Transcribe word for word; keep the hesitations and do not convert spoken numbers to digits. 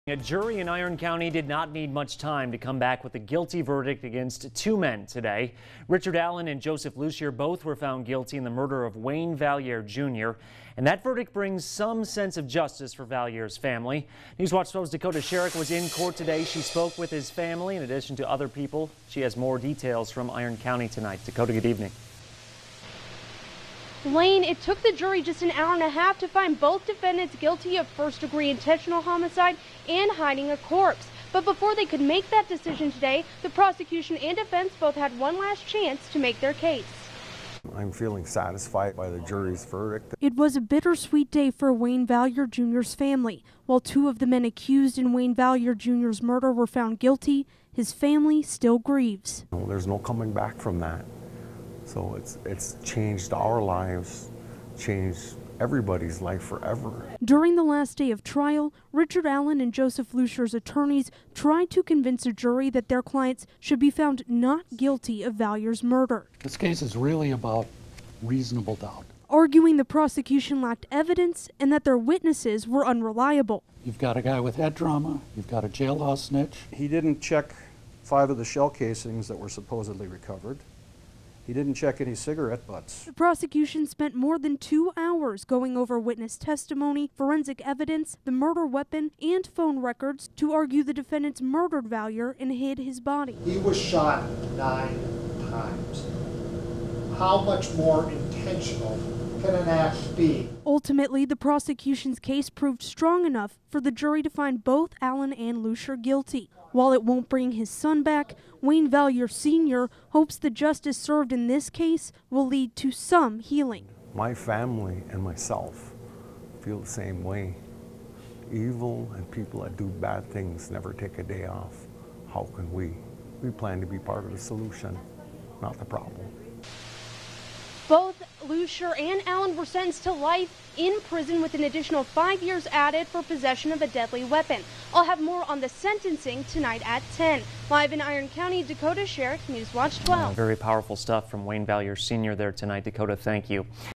A jury in Iron County did not need much time to come back with a guilty verdict against two men today. Richard Allen and Joseph Lussier both were found guilty in the murder of Wayne Valliere Junior And that verdict brings some sense of justice for Valliere's family. Newswatch twelve's Dakota Sherrick was in court today. She spoke with his family in addition to other people. She has more details from Iron County tonight. Dakota, good evening. Lane, it took the jury just an hour and a half to find both defendants guilty of first-degree intentional homicide and hiding a corpse. But before they could make that decision today, the prosecution and defense both had one last chance to make their case. I'm feeling satisfied by the jury's verdict. It was a bittersweet day for Wayne Valliere Junior's family. While two of the men accused in Wayne Valliere Junior's murder were found guilty, his family still grieves. No, there's no coming back from that. So it's, it's changed our lives, changed everybody's life forever. During the last day of trial, Richard Allen and Joseph Lussier's attorneys tried to convince a jury that their clients should be found not guilty of Valliere's murder. This case is really about reasonable doubt. Arguing the prosecution lacked evidence and that their witnesses were unreliable. You've got a guy with head trauma, you've got a jailhouse snitch. He didn't check five of the shell casings that were supposedly recovered. He didn't check any cigarette butts. The prosecution spent more than two hours going over witness testimony, forensic evidence, the murder weapon, and phone records to argue the defendants murdered Valliere and hid his body. He was shot nine times. How much more intentional can an act be? Ultimately, the prosecution's case proved strong enough for the jury to find both Allen and Lussier guilty. While it won't bring his son back, Wayne Valliere Senior hopes the justice served in this case will lead to some healing. My family and myself feel the same way. Evil and people that do bad things never take a day off. How can we? We plan to be part of the solution, not the problem. Both Lussier and Allen were sentenced to life in prison with an additional five years added for possession of a deadly weapon. I'll have more on the sentencing tonight at ten. Live in Iron County, Dakota Sherrick, Newswatch twelve. Uh, very powerful stuff from Wayne Valliere Senior there tonight. Dakota, thank you.